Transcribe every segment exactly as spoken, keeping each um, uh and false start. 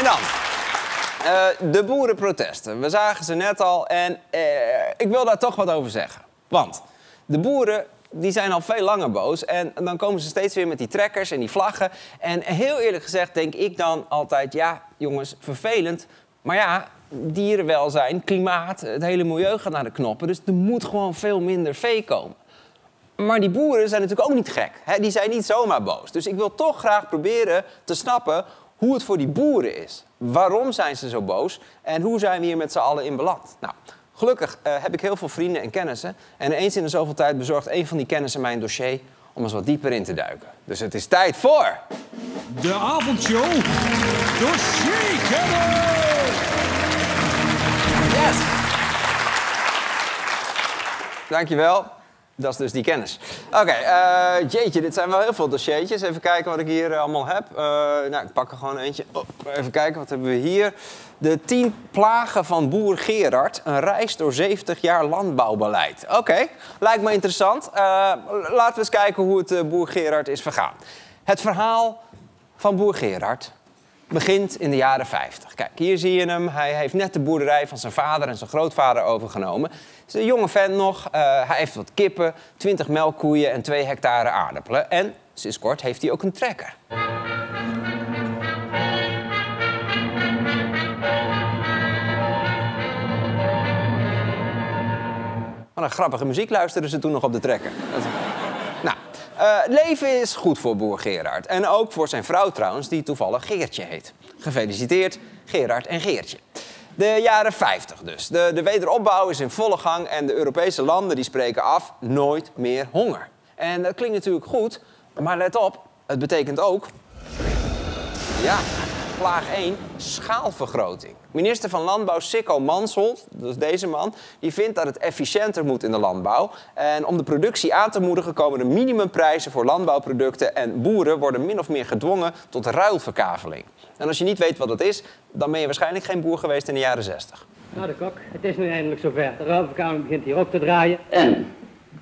En dan, uh, de boerenprotesten. We zagen ze net al en uh, ik wil daar toch wat over zeggen. Want de boeren die zijn al veel langer boos en dan komen ze steeds weer met die trekkers en die vlaggen. En heel eerlijk gezegd denk ik dan altijd, ja jongens, vervelend. Maar ja, dierenwelzijn, klimaat, het hele milieu gaat naar de knoppen. Dus er moet gewoon veel minder vee komen. Maar die boeren zijn natuurlijk ook niet gek. Hè? Die zijn niet zomaar boos. Dus ik wil toch graag proberen te snappen hoe het voor die boeren is. Waarom zijn ze zo boos en hoe zijn we hier met z'n allen in beland? Nou, gelukkig uh, heb ik heel veel vrienden en kennissen. En eens in de zoveel tijd bezorgt een van die kennissen mij een dossier om eens wat dieper in te duiken. Dus het is tijd voor... De avondshow Dossierkennis! Yes! Dankjewel. Dat is dus die kennis. Oké, okay, uh, jeetje, dit zijn wel heel veel dossiertjes. Even kijken wat ik hier uh, allemaal heb. Uh, nou, ik pak er gewoon eentje. Oh, even kijken, wat hebben we hier? De tien plagen van boer Gerard. Een reis door zeventig jaar landbouwbeleid. Oké, okay, lijkt me interessant. Uh, laten we eens kijken hoe het uh, boer Gerard is vergaan. Het verhaal van boer Gerard begint in de jaren vijftig. Kijk, hier zie je hem. Hij heeft net de boerderij van zijn vader en zijn grootvader overgenomen. Hij is een jonge vent nog. Uh, hij heeft wat kippen, twintig melkkoeien en twee hectare aardappelen. En sinds kort heeft hij ook een trekker. Wat een grappige muziek luisterden ze toen nog op de trekker. Nou, uh, leven is goed voor boer Gerard. En ook voor zijn vrouw trouwens, die toevallig Geertje heet. Gefeliciteerd, Gerard en Geertje. De jaren vijftig dus. De, de wederopbouw is in volle gang en de Europese landen die spreken af nooit meer honger. En dat klinkt natuurlijk goed, maar let op, het betekent ook... Ja, plaag één, schaalvergroting. Minister van Landbouw Sikko Mansholt, dat is deze man, die vindt dat het efficiënter moet in de landbouw. En om de productie aan te moedigen komen er minimumprijzen voor landbouwproducten en boeren worden min of meer gedwongen tot ruilverkaveling. En als je niet weet wat dat is, dan ben je waarschijnlijk geen boer geweest in de jaren zestig. Nou de kok, het is nu eindelijk zover. De ruilverkaveling begint hier ook te draaien. En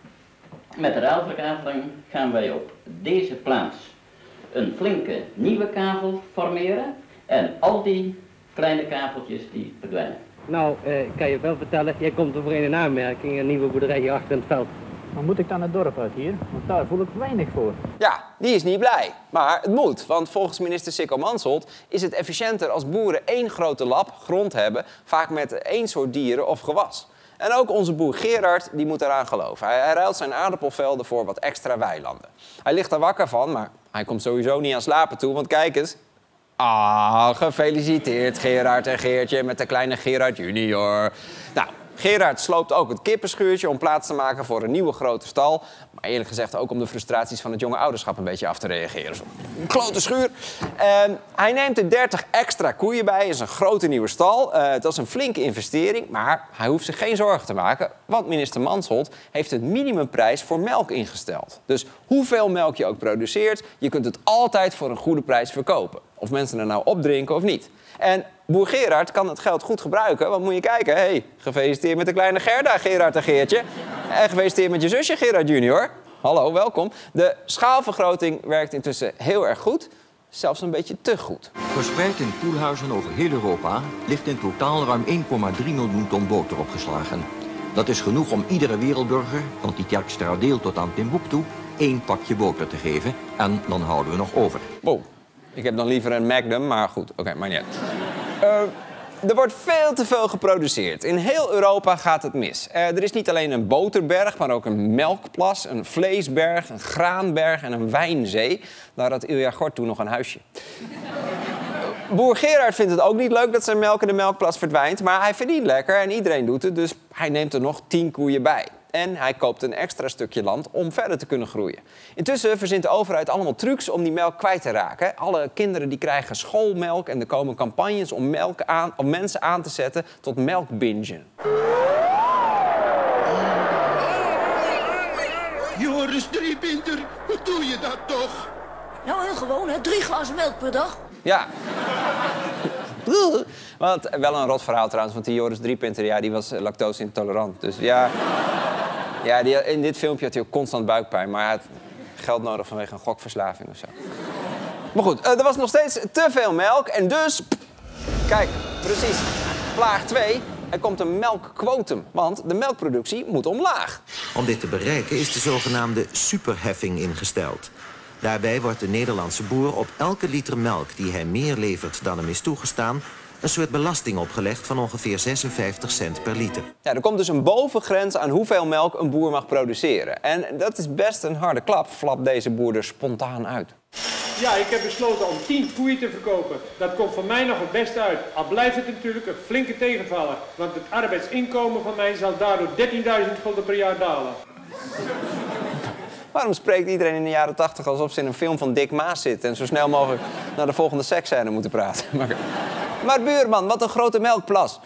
met de ruilverkaveling gaan wij op deze plaats een flinke nieuwe kavel formeren en al die kleine kaveltjes die verdwijnen. Nou, eh, ik kan je wel vertellen, jij komt er voor een aanmerking, een nieuwe boerderij hier achter in het veld. Maar moet ik dan het dorp uit hier? Want daar voel ik weinig voor. Ja, die is niet blij. Maar het moet, want volgens minister Sikko Mansholt is het efficiënter als boeren één grote lap grond hebben, vaak met één soort dieren of gewas. En ook onze boer Gerard die moet eraan geloven. Hij, hij ruilt zijn aardappelvelden voor wat extra weilanden. Hij ligt er wakker van, maar hij komt sowieso niet aan slapen toe, want kijk eens. Ah, gefeliciteerd Gerard en Geertje met de kleine Gerard junior. Nou, Gerard sloopt ook het kippenschuurtje om plaats te maken voor een nieuwe grote stal. Maar eerlijk gezegd ook om de frustraties van het jonge ouderschap een beetje af te reageren. Een grote schuur. Uh, hij neemt er dertig extra koeien bij, is een grote nieuwe stal. Uh, dat is een flinke investering, maar hij hoeft zich geen zorgen te maken. Want minister Mansholt heeft een minimumprijs voor melk ingesteld. Dus hoeveel melk je ook produceert, je kunt het altijd voor een goede prijs verkopen. Of mensen er nou opdrinken of niet. En boer Gerard kan het geld goed gebruiken, want moet je kijken. Hé, hey, gefeliciteerd met de kleine Gerda, Gerard en Geertje. En gefeliciteerd met je zusje, Gerard junior. Hallo, welkom. De schaalvergroting werkt intussen heel erg goed. Zelfs een beetje te goed. Verspreid in koelhuizen over heel Europa ligt in totaal ruim één komma drie miljoen ton boter opgeslagen. Dat is genoeg om iedere wereldburger, van Titjak deel tot aan Timbuktu, één pakje boter te geven. En dan houden we nog over. Wow. Ik heb dan liever een Magnum, maar goed, oké, okay, maar niet. Uh, er wordt veel te veel geproduceerd. In heel Europa gaat het mis. Uh, er is niet alleen een boterberg, maar ook een melkplas, een vleesberg, een graanberg en een wijnzee. Daar had Ilja Gort toen nog een huisje. Boer Gerard vindt het ook niet leuk dat zijn melk in de melkplas verdwijnt, maar hij verdient lekker en iedereen doet het, dus hij neemt er nog tien koeien bij. En hij koopt een extra stukje land om verder te kunnen groeien. Intussen verzint de overheid allemaal trucs om die melk kwijt te raken. Alle kinderen die krijgen schoolmelk en er komen campagnes om, melk aan, om mensen aan te zetten tot melkbingen. Joris Driepinter, hoe doe je dat toch? Nou, heel gewoon, hè? Drie glazen melk per dag. Ja. Want, wel een rot verhaal trouwens, want die Joris Driepinter, ja, die was lactose intolerant. Dus ja, ja die, in dit filmpje had hij ook constant buikpijn, maar hij had geld nodig vanwege een gokverslaving of zo. Maar goed, uh, er was nog steeds te veel melk en dus Kijk, precies. Plaag twee. Er komt een melkquotum, want de melkproductie moet omlaag. Om dit te bereiken is de zogenaamde superheffing ingesteld. Daarbij wordt de Nederlandse boer op elke liter melk die hij meer levert dan hem is toegestaan een soort belasting opgelegd van ongeveer zesenvijftig cent per liter. Ja, er komt dus een bovengrens aan hoeveel melk een boer mag produceren. En dat is best een harde klap, flapt deze boer er spontaan uit. Ja, ik heb besloten om tien koeien te verkopen. Dat komt voor mij nog het beste uit. Al blijft het natuurlijk een flinke tegenvaller. Want het arbeidsinkomen van mij zal daardoor dertienduizend gulden per jaar dalen. Waarom spreekt iedereen in de jaren tachtig alsof ze in een film van Dick Maas zit en zo snel mogelijk naar de volgende seksscène moeten praten? Maar, maar buurman, wat een grote melkplas.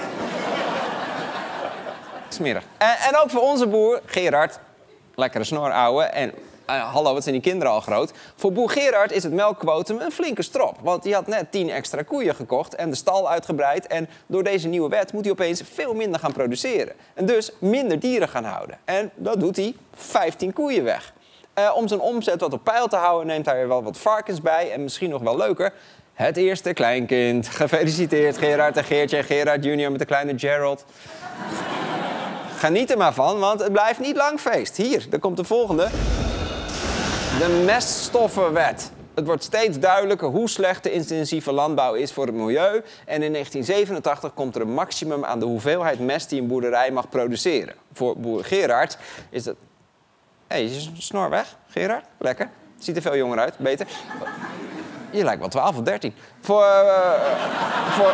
Smerig. En, en ook voor onze boer, Gerard, lekkere snor, ouwe, en uh, hallo, wat zijn die kinderen al groot. Voor boer Gerard is het melkquotum een flinke strop. Want die had net tien extra koeien gekocht en de stal uitgebreid. En door deze nieuwe wet moet hij opeens veel minder gaan produceren. En dus minder dieren gaan houden. En dat doet hij, vijftien koeien weg. Uh, om zijn omzet wat op peil te houden neemt hij er wel wat varkens bij. En misschien nog wel leuker, het eerste kleinkind. Gefeliciteerd Gerard en Geertje en Gerard junior met de kleine Gerald. Geniet er maar van, want het blijft niet lang feest. Hier, daar komt de volgende. De meststoffenwet. Het wordt steeds duidelijker hoe slecht de intensieve landbouw is voor het milieu. En in negentien zevenentachtig komt er een maximum aan de hoeveelheid mest die een boerderij mag produceren. Voor boer Gerard is dat... Hé, hey, is je snor weg, Gerard? Lekker. Ziet er veel jonger uit, beter. Je lijkt wel twaalf of dertien. Voor... Uh, voor...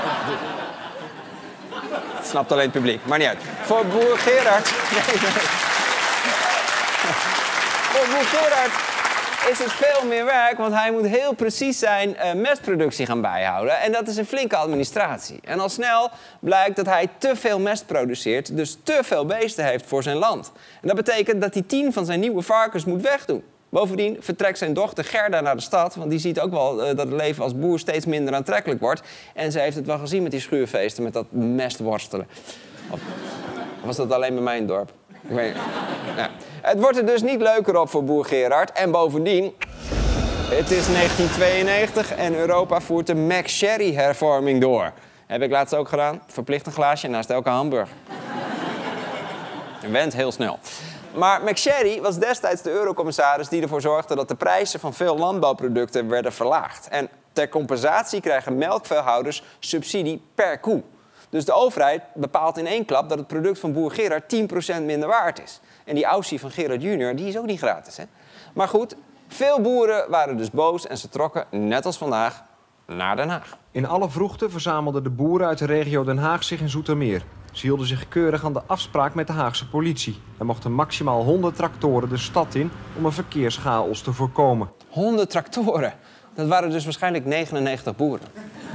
Het snapt alleen het publiek, maar niet uit. Voor boer Gerard... Nee, nee. Voor boer Gerard is het veel meer werk, want hij moet heel precies zijn uh, mestproductie gaan bijhouden. En dat is een flinke administratie. En al snel blijkt dat hij te veel mest produceert, dus te veel beesten heeft voor zijn land. En dat betekent dat hij tien van zijn nieuwe varkens moet wegdoen. Bovendien vertrekt zijn dochter Gerda naar de stad, want die ziet ook wel uh, dat het leven als boer steeds minder aantrekkelijk wordt. En ze heeft het wel gezien met die schuurfeesten, met dat mestworstelen. Of was dat alleen bij mijn dorp? Ik weet niet. Ja. Het wordt er dus niet leuker op voor boer Gerard. En bovendien, het is negentien tweeënnegentig en Europa voert de McSherry-hervorming door. Heb ik laatst ook gedaan. Verplicht een glaasje naast elke hamburger. Je went heel snel. Maar McSherry was destijds de eurocommissaris die ervoor zorgde dat de prijzen van veel landbouwproducten werden verlaagd. En ter compensatie krijgen melkveehouders subsidie per koe. Dus de overheid bepaalt in één klap dat het product van boer Gerard tien procent minder waard is. En die Aussie van Gerard junior, die is ook niet gratis, hè? Maar goed, veel boeren waren dus boos en ze trokken, net als vandaag, naar Den Haag. In alle vroegte verzamelden de boeren uit de regio Den Haag zich in Zoetermeer. Ze hielden zich keurig aan de afspraak met de Haagse politie. Er mochten maximaal honderd tractoren de stad in om een verkeerschaos te voorkomen. honderd tractoren? Dat waren dus waarschijnlijk negenennegentig boeren.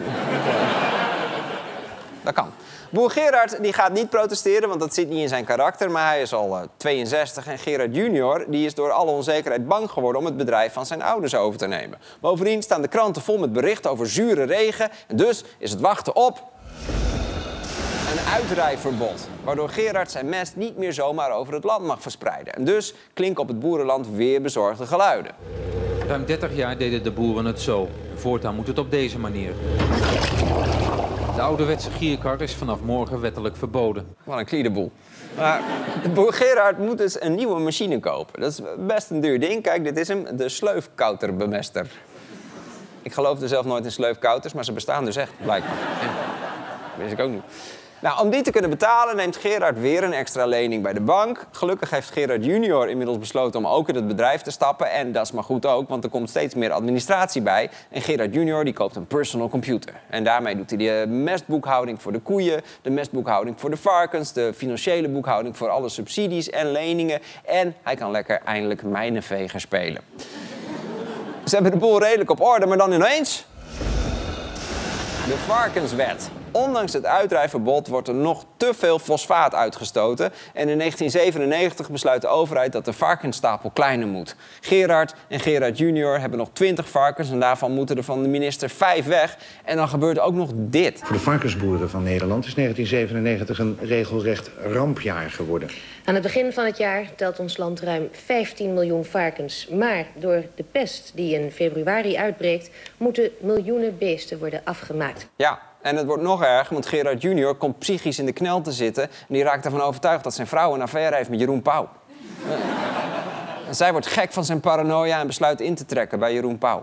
Dat kan. Boer Gerard die gaat niet protesteren, want dat zit niet in zijn karakter. Maar hij is al uh, tweeënzestig en Gerard junior die is door alle onzekerheid bang geworden om het bedrijf van zijn ouders over te nemen. Bovendien staan de kranten vol met berichten over zure regen. En dus is het wachten op een uitrijverbod. Waardoor Gerard zijn mest niet meer zomaar over het land mag verspreiden. En dus klinken op het boerenland weer bezorgde geluiden. Ruim dertig jaar deden de boeren het zo. Voortaan moet het op deze manier. De ouderwetse gierkar is vanaf morgen wettelijk verboden. Wat een kliedeboel. Maar boer Gerard moet dus een nieuwe machine kopen. Dat is best een duur ding. Kijk, dit is hem, de sleufkouterbemester. Ik geloofde zelf nooit in sleufkouters, maar ze bestaan dus echt, blijkbaar. Ja, dat wist ik ook niet. Nou, om die te kunnen betalen neemt Gerard weer een extra lening bij de bank. Gelukkig heeft Gerard junior inmiddels besloten om ook in het bedrijf te stappen. En dat is maar goed ook, want er komt steeds meer administratie bij. En Gerard junior die koopt een personal computer. En daarmee doet hij de mestboekhouding voor de koeien, de mestboekhouding voor de varkens, de financiële boekhouding voor alle subsidies en leningen. En hij kan lekker eindelijk mijnenveger spelen. Ze hebben de boel redelijk op orde, maar dan ineens de varkenswet. Ondanks het uitrijverbod wordt er nog te veel fosfaat uitgestoten. En in negentien zevenennegentig besluit de overheid dat de varkensstapel kleiner moet. Gerard en Gerard junior hebben nog twintig varkens en daarvan moeten er van de minister vijf weg. En dan gebeurt ook nog dit. Voor de varkensboeren van Nederland is negentien zevenennegentig een regelrecht rampjaar geworden. Aan het begin van het jaar telt ons land ruim vijftien miljoen varkens. Maar door de pest die in februari uitbreekt, moeten miljoenen beesten worden afgemaakt. Ja. En het wordt nog erger, want Gerard junior komt psychisch in de knel te zitten... en die raakt ervan overtuigd dat zijn vrouw een affaire heeft met Jeroen Pauw. En zij wordt gek van zijn paranoia en besluit in te trekken bij Jeroen Pauw.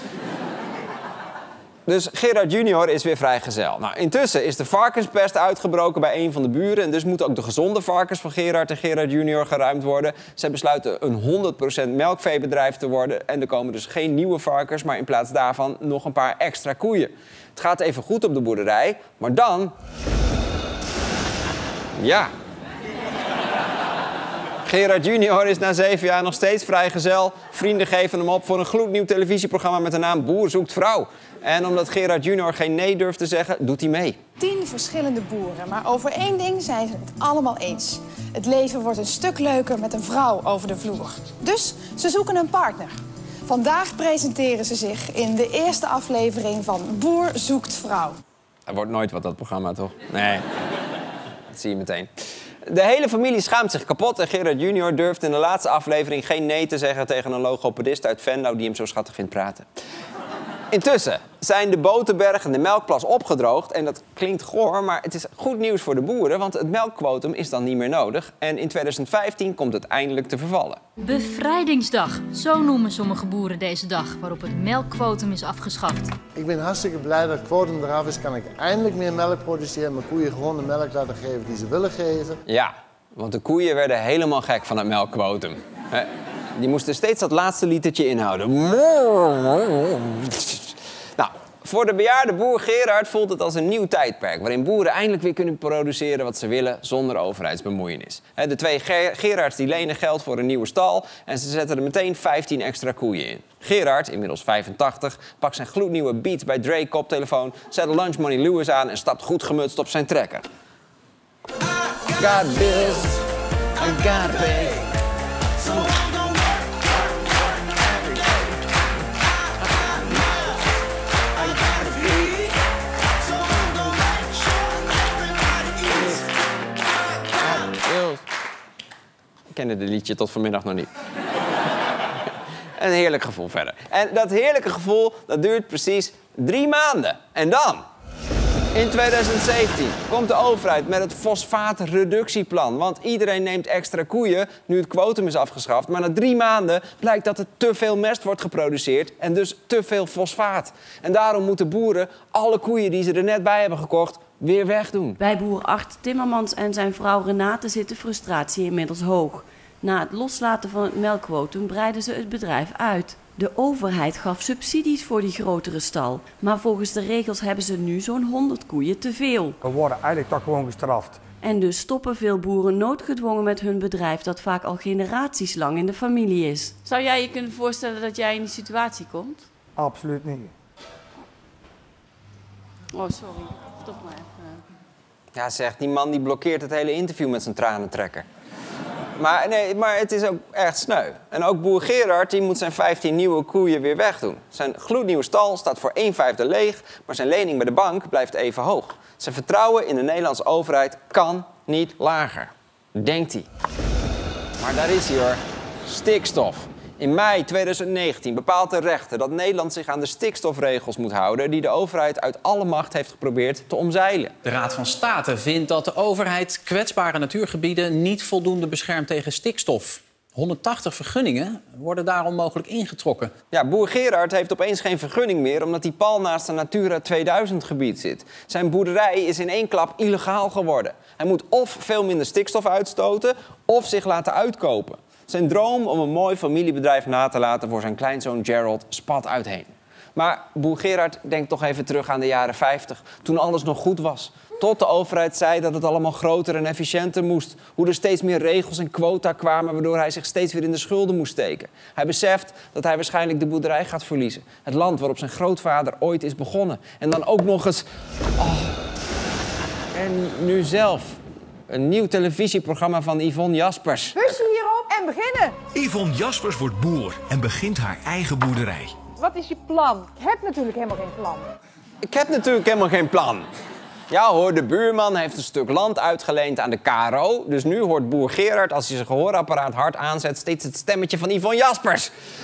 Dus Gerard junior is weer vrijgezel. Nou, intussen is de varkenspest uitgebroken bij een van de buren... en dus moeten ook de gezonde varkens van Gerard en Gerard junior geruimd worden. Zij besluiten een honderd procent melkveebedrijf te worden... en er komen dus geen nieuwe varkens, maar in plaats daarvan nog een paar extra koeien. Het gaat even goed op de boerderij, maar dan... Ja... Gerard junior is na zeven jaar nog steeds vrijgezel. Vrienden geven hem op voor een gloednieuw televisieprogramma met de naam Boer zoekt vrouw. En omdat Gerard junior geen nee durft te zeggen, doet hij mee. Tien verschillende boeren, maar over één ding zijn ze het allemaal eens. Het leven wordt een stuk leuker met een vrouw over de vloer. Dus ze zoeken een partner. Vandaag presenteren ze zich in de eerste aflevering van Boer zoekt vrouw. Er wordt nooit wat, dat programma, toch? Nee, dat zie je meteen. De hele familie schaamt zich kapot en Gerard junior durft in de laatste aflevering geen nee te zeggen tegen een logopedist uit Venlo die hem zo schattig vindt praten. Intussen zijn de Boterberg en de Melkplas opgedroogd en dat klinkt goor, maar het is goed nieuws voor de boeren, want het melkquotum is dan niet meer nodig en in tweeduizend vijftien komt het eindelijk te vervallen. Bevrijdingsdag, zo noemen sommige boeren deze dag, waarop het melkquotum is afgeschaft. Ik ben hartstikke blij dat het quotum eraf is, kan ik eindelijk meer melk produceren en mijn koeien gewoon de melk laten geven die ze willen geven. Ja, want de koeien werden helemaal gek van het melkquotum. Die moesten steeds dat laatste litertje inhouden. Nou, voor de bejaarde boer Gerard voelt het als een nieuw tijdperk... waarin boeren eindelijk weer kunnen produceren wat ze willen zonder overheidsbemoeienis. De twee Ger Gerards die lenen geld voor een nieuwe stal... en ze zetten er meteen vijftien extra koeien in. Gerard, inmiddels vijfentachtig, pakt zijn gloednieuwe Beats bij Dre koptelefoon... zet de Lunch Money Lewis aan en stapt goed gemutst op zijn trekker. Got bills, I gotta pay. Ik kende dit liedje tot vanmiddag nog niet. Een heerlijk gevoel verder. En dat heerlijke gevoel, dat duurt precies drie maanden. En dan, in tweeduizend zeventien, komt de overheid met het fosfaatreductieplan. Want iedereen neemt extra koeien, nu het quotum is afgeschaft. Maar na drie maanden blijkt dat er te veel mest wordt geproduceerd en dus te veel fosfaat. En daarom moeten boeren alle koeien die ze er net bij hebben gekocht weer wegdoen. Bij boer Art Timmermans en zijn vrouw Renate zit de frustratie inmiddels hoog. Na het loslaten van het melkquotum breiden ze het bedrijf uit. De overheid gaf subsidies voor die grotere stal. Maar volgens de regels hebben ze nu zo'n honderd koeien te veel. We worden eigenlijk toch gewoon gestraft. En dus stoppen veel boeren noodgedwongen met hun bedrijf dat vaak al generaties lang in de familie is. Zou jij je kunnen voorstellen dat jij in die situatie komt? Absoluut niet. Oh, sorry. Stop maar even. Ja, zeg, die man die blokkeert het hele interview met zijn tranentrekker. Maar, nee, maar het is ook echt sneu. En ook boer Gerard die moet zijn vijftien nieuwe koeien weer wegdoen. Zijn gloednieuwe stal staat voor een vijfde leeg, maar zijn lening bij de bank blijft even hoog. Zijn vertrouwen in de Nederlandse overheid kan niet lager. Denkt hij. Maar daar is hij hoor. Stikstof. In mei tweeduizend negentien bepaalt de rechter dat Nederland zich aan de stikstofregels moet houden die de overheid uit alle macht heeft geprobeerd te omzeilen. De Raad van State vindt dat de overheid kwetsbare natuurgebieden niet voldoende beschermt tegen stikstof. honderdtachtig vergunningen worden daarom mogelijk ingetrokken. Ja, boer Gerard heeft opeens geen vergunning meer omdat hij pal naast een Natura tweeduizend gebied zit. Zijn boerderij is in één klap illegaal geworden. Hij moet of veel minder stikstof uitstoten of zich laten uitkopen. Zijn droom om een mooi familiebedrijf na te laten voor zijn kleinzoon Gerald spat uitheen. Maar boer Gerard denkt toch even terug aan de jaren vijftig, toen alles nog goed was. Tot de overheid zei dat het allemaal groter en efficiënter moest. Hoe er steeds meer regels en quota kwamen, waardoor hij zich steeds weer in de schulden moest steken. Hij beseft dat hij waarschijnlijk de boerderij gaat verliezen. Het land waarop zijn grootvader ooit is begonnen. En dan ook nog eens... Oh. En nu zelf. Een nieuw televisieprogramma van Yvonne Jaspers. Busje hierop en beginnen. Yvonne Jaspers wordt boer en begint haar eigen boerderij. Wat is je plan? Ik heb natuurlijk helemaal geen plan. Ik heb natuurlijk helemaal geen plan. Ja hoor, de buurman heeft een stuk land uitgeleend aan de K R O. Dus nu hoort boer Gerard, als hij zijn gehoorapparaat hard aanzet, steeds het stemmetje van Yvonne Jaspers.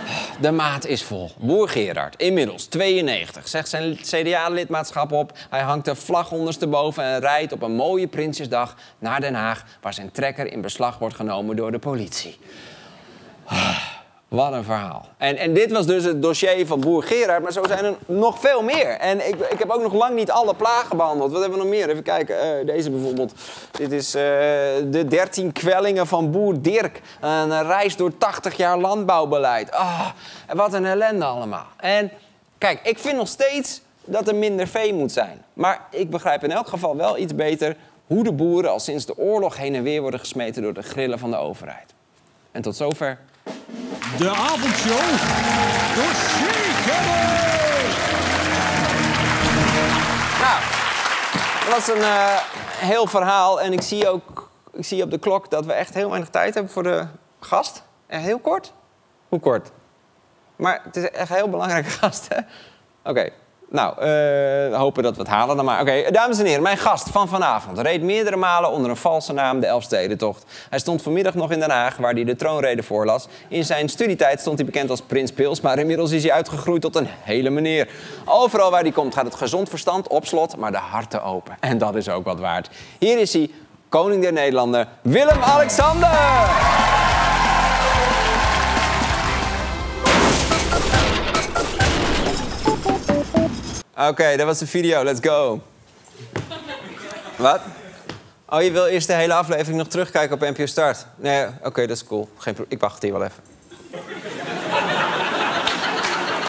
De maat is vol. Boer Gerard, inmiddels tweeënnegentig, zegt zijn C D A-lidmaatschap op. Hij hangt de vlag ondersteboven en rijdt op een mooie Prinsjesdag naar Den Haag, waar zijn trekker in beslag wordt genomen door de politie. Wat een verhaal. En, en dit was dus het dossier van Boer Gerard, maar zo zijn er nog veel meer. En ik, ik heb ook nog lang niet alle plagen behandeld. Wat hebben we nog meer? Even kijken. Uh, deze bijvoorbeeld. Dit is uh, de dertien kwellingen van boer Dirk. Een reis door tachtig jaar landbouwbeleid. Ah, en wat een ellende allemaal. En kijk, ik vind nog steeds dat er minder vee moet zijn. Maar ik begrijp in elk geval wel iets beter hoe de boeren al sinds de oorlog heen en weer worden gesmeten door de grillen van de overheid. En tot zover. De avondshow door Nou, dat was een uh, heel verhaal. En ik zie ook ik zie op de klok dat we echt heel weinig tijd hebben voor de gast. Echt heel kort? Hoe kort? Maar het is echt een heel belangrijke gast, hè? Oké. Okay. Nou, uh, we hopen dat we het halen dan maar. Oké, okay, dames en heren, mijn gast van vanavond reed meerdere malen onder een valse naam de Elfstedentocht. Hij stond vanmiddag nog in Den Haag, waar hij de troonrede voorlas. In zijn studietijd stond hij bekend als Prins Pils, maar inmiddels is hij uitgegroeid tot een hele meneer. Overal waar hij komt gaat het gezond verstand op slot, maar de harten open. En dat is ook wat waard. Hier is hij, koning der Nederlanden, Willem-Alexander! Oké, okay, dat was de video. Let's go. Wat? Oh, je wil eerst de hele aflevering nog terugkijken op N P O Start? Nee, oké, okay, dat is cool. Geen pro- ik wacht hier wel even.